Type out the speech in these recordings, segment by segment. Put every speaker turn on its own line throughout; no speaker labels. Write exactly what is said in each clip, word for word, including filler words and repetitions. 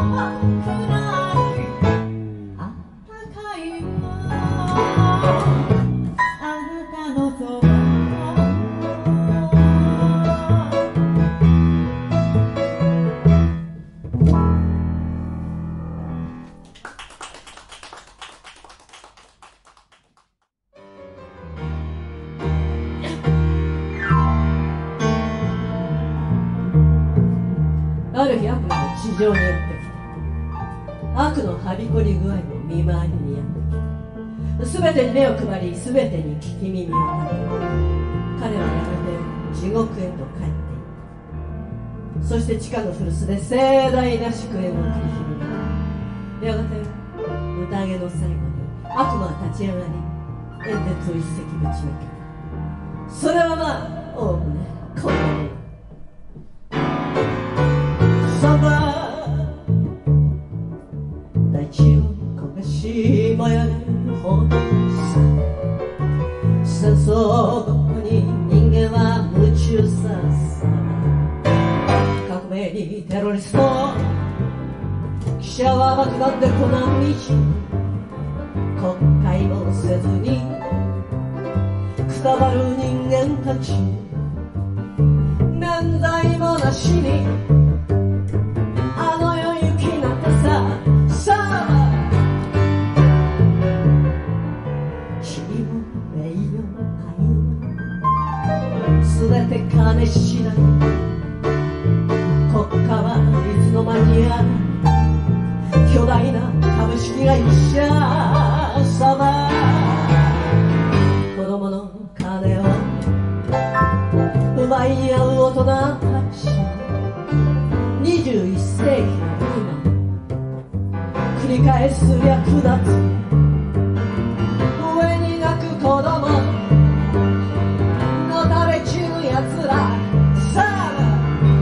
ある日悪魔が地上にやってきた。悪のはびこり具合も見回りにやってきた。全てに目を配り、全てに聞き耳を立て、彼はやがて地獄へと帰っていった。そして地下の古巣で盛大な祝宴を繰り広げ、やがて宴の最後に悪魔は立ち上がり、演説を一席ぶちまける。それはまあおおむねこんなもの。大地を焦がし燃やるほどさ、戦争ごっこに人間は夢中ささ。革命にテロリスト、記者は爆弾で粉道、国会もせずにくたばる人間たち、免罪もなしにあの世行きなってさ。さあ地も名誉愛すべて金次第、国家はいつの間にやら巨大な株式会社様、子供の金を奪い合う大人たち、にじゅういっせいきの今繰り返す略奪、上に泣く子供のたれ散るやつら、さあ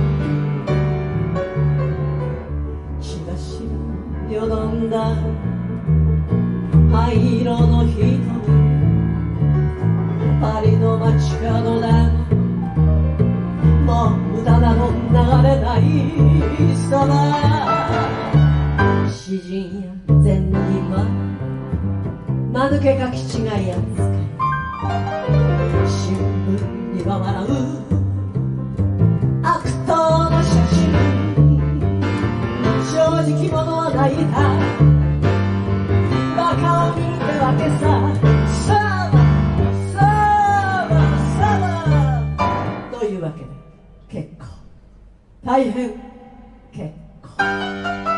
血がしよどんだ灰色の瞳、パリの街角でもう歌など流れないさま、詩人や善人は間抜け書き違い扱い、新聞には笑う悪党の写真、正直者は泣いたバカを見るってわけさ。さあさあさあというわけで結構大変結構。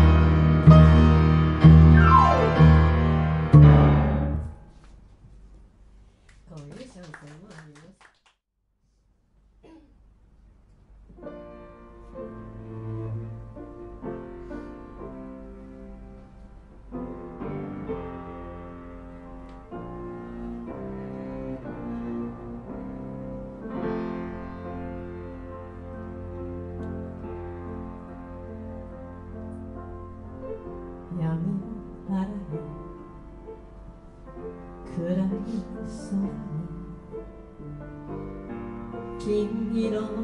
金色の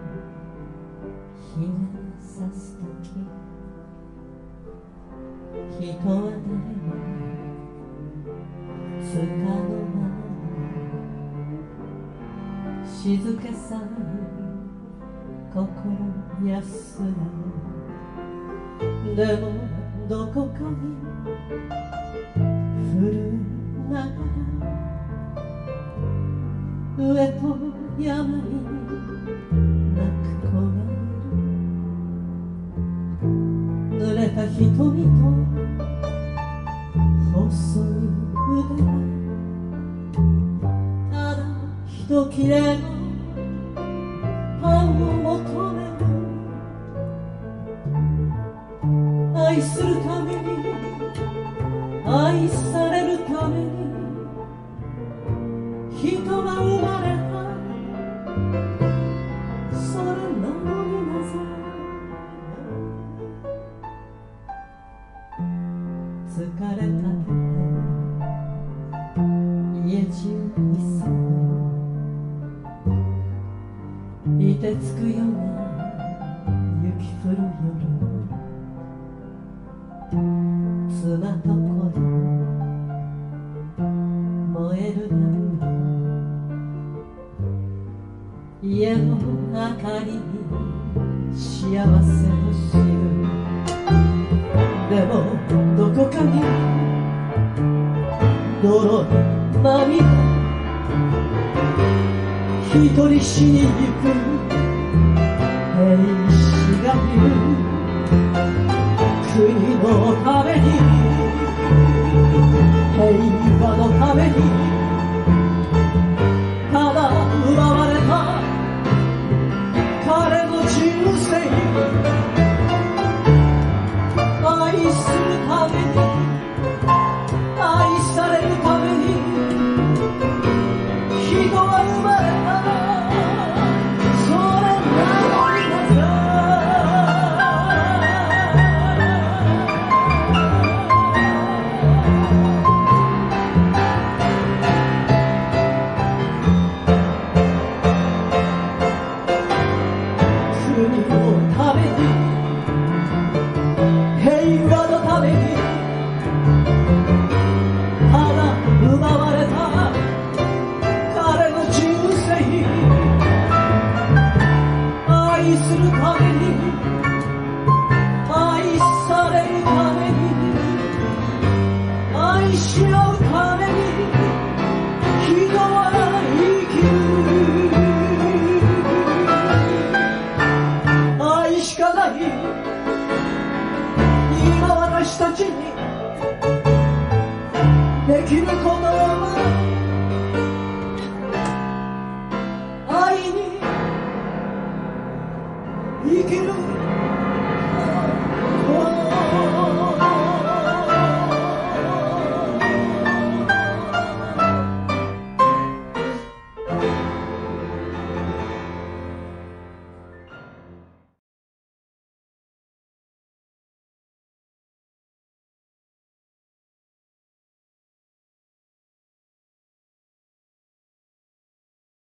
日が差すとき、人は誰もつかの間、静けさに心安らぐ。でもどこかに震えながら上と山に泣く子がいる。濡れた瞳と細い腕がただ一切れのパンを求める。愛するために愛されるために人は生まれた。それなのになぜ疲れかけて家中に住む、凍てつくような雪降る夜、 妻と子供燃える暖炉、家の明かりに幸せの汁。でもどこかに泥にまみれ一人死にゆく兵士がいる。国のために平和のためにただ奪われた彼の人生、愛するために愛されるために人は生まれた。それなのになぜ国のために平和のためにただ奪われた彼の人生、愛するために愛されるために愛し合うために人は生きる。愛しかない今私たちにできることは愛に生きる。